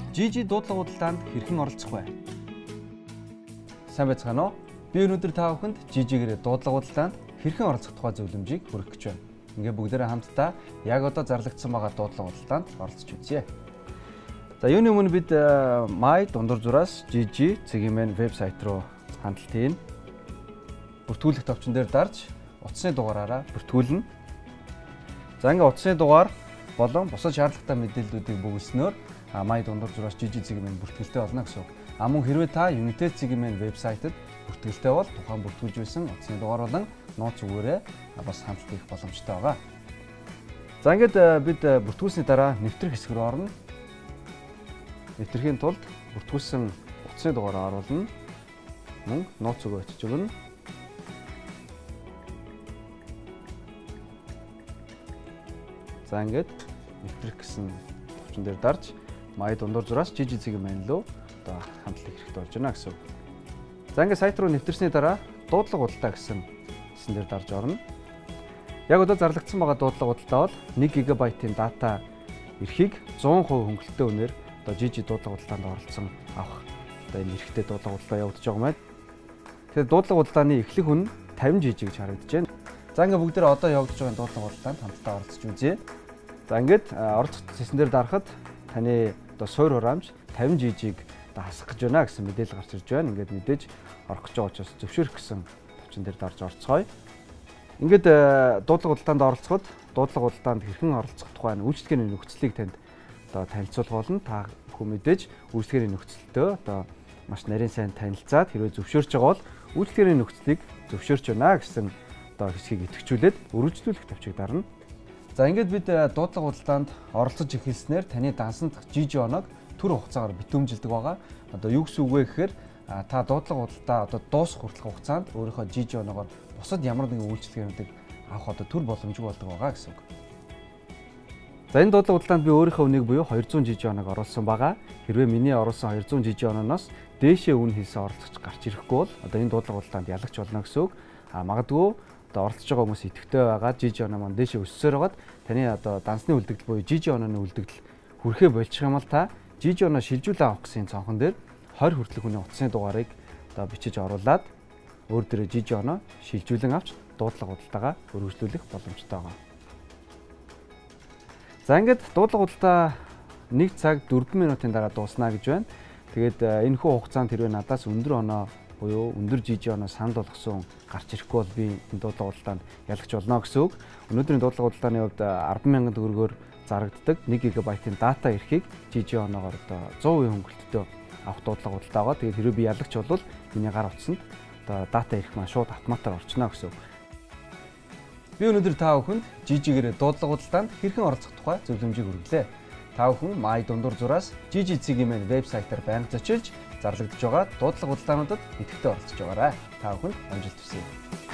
Жижи дуудлага худалдаанд хэрхэн оролцох вэ? Сайн байцгаана уу? Би өнөөдөр та бүхэнд жижигээрээ дуудлага худалдаанд хэрхэн оролцох тухай зөвлөмжийг хүргэх гэж байна. Ингээ бүгдээрээ хамтдаа яг одоо зарлагдсан байгаа дуудлага худалдаанд оролцож үзье. За юуны өмнө бид My дундуур зураас Jiji цэгийн вебсайт руу хандлт хийн. Бүртгүүлэх товчон дээр дарж утасны дугаараараа бүртгүүлнэ. За ингээ утасны дугаар болон бусад шаардлагатай мэдээллүүдийг бүгэлснөөр My дундуур зураас Jiji цэгийн бүртгэлтэй болно гэсэн үг. Мөн хэрвээ та United цэгийн вебсайтад бүртгэлтэй бол тухайн бүртгүүлж байсан утасны дугаар болон нууц зүгээрээ бас хандлт хийх боломжтой байгаа. За ингээд бид бүртгүүлсний дараа нэвтрэх хэсэг рүү орно. Нэвтрэхийн тулд бүртгүүлсэн утасны дугаараа оруулна. Мөн нууц зүгөө очиж өгнө. За ингээд нэвтрэх гэсэн товчон дээр дарж My дундуур зураас Jiji цэгийн рүү одоо хандлт хийх хэрэгтэй болж байна гэсэн үг. За ингээд сайт руу нэвтрсэний дараа дуудлага худалдаа гэсэн дээр дарж орно. Яг одоо зарлагдсан байгаа дуудлага худалдаа бол 1 ГБ-ийн дата эрхийг 100% хөнгөлөлттэй үнээр одоо Jiji дуудлага худалдаанд оролцсон авах одоо энэ эрхтэй дуудлага худалдаа явагдаж байгаа юм байна. Тэгэхээр дуудлага худалдааны эхлэх хүн 50 Jiji гэж харагдаж байна. За ингээд бүгдээ одоо явагдаж байгаа дуудлага худалдаанд хамтдаа оролцож үзье. За ингээд оролцох сэсэн дээр дарахад таны одоо суур хураамж 50 Jiji-г одоо хасах гэж байна гэсэн мэдээлэл гарч ирж байна. Ингээд мэдээж орох гэж байгаа учраас зөвшөөрөх гэсэн товчон дээр дарж орцгоё. Ингээд дуудлага худалдаанд оролцоход дуудлага худалдаанд хэрхэн оролцох тухай үйлчлэгээний нөхцөлийг танд одоо танилцуулах болно. Та бүхэн мэдээж үйлчлэгээний нөхцөлтөө одоо маш нарийн сайн танилцаад хэрвээ зөвшөөрч байгаа бол үйлчлэгээний нөхцөлийг зөвшөөрч байна гэсэн одоо хэсгийг идэвхжүүлээд үргэлжлүүлэх товчийг дарна. За ингээд бид дуудлага худалдаанд оролцож эхэлснээр таны дансанд Jiji оног түр хугацаагаар битүүмжилдэг байгаа. Одоо юу гэсэн үг вэ гэхээр та дуудлага худалдаа одоо дуусах хүртэлх хугацаанд өөрийнхөө Jiji оноогоор бусад ямар нэгэн үйлчлэгээнүүдийг авах одоо түр боломжгүй болдог байгаа гэсэн үг. За энэ дуудлага худалдаанд би өөрийнхөө үнийг буюу 200 Jiji оног оруулсан байгаа. Хэрвээ миний оруулсан 200 Jiji ононоос дээшээ үн хийсэн оролцогч гарч ирэхгүй бол одоо энэ дуудлага худалдаанд ялагч болно гэсэн үг. Магадгүй одоо оролцож байгаа хүмүүс идэвхтэй байгаа Jiji оноо маань дээшээ өссөөр байгаад таны одоо дансны үлдэгдэл буюу Jiji онооны үлдэгдэл хүрхээ болчих юм бол та Jiji оноо шилжүүлээ авах гэсэн цонхон дээр 20 хүртэлх хүний утасны дугаарыг одоо бичиж оруулаад өөр дээрээ Jiji оноо шилжүүлэн авч дуудлага худалдаагаа өргөжлүүлэх боломжтой байгаа. За ингээд дуудлага худалдаа 1 цаг 4 минутын дараа дууснаа гэж байна. Тэгээд энэ хүү хугацаанд хэрвээ надаас өндөр оноо буюу өндөр Jiji оноо санал болгосон гарч ирэхгүй бол би энэ дуудлага худалдаанд ялагч болно гэсэн үг. Өнөөдрийн дуудлага худалдааны хувьд 10,000 төгрөгөөр зарагддаг 1 ГБ-ийн дата эрхийг Jiji оноогоор одоо 100% хөнгөлөлтөд авах дуудлага худалдаа байгаа. Тэгээд хэрвээ би ялагч бол миний гар утсанд одоо дата эрх маань шууд автоматар орчихно гэсэн үг. Би өнөөдөр та бүхэнд Jiji-гээрээ дуудлага худалдаанд хэрхэн оролцох тухай зөвлөмжийг хүргэлээ. Та бүхэн My дундуур зураас Jiji цэгийн вебсайтаар байнга зочилж зарлагдж байгаа дуудлага худалдаануудад идэвхтэй оролцож байгаарай. Та бүхэнд амжилт хүсье.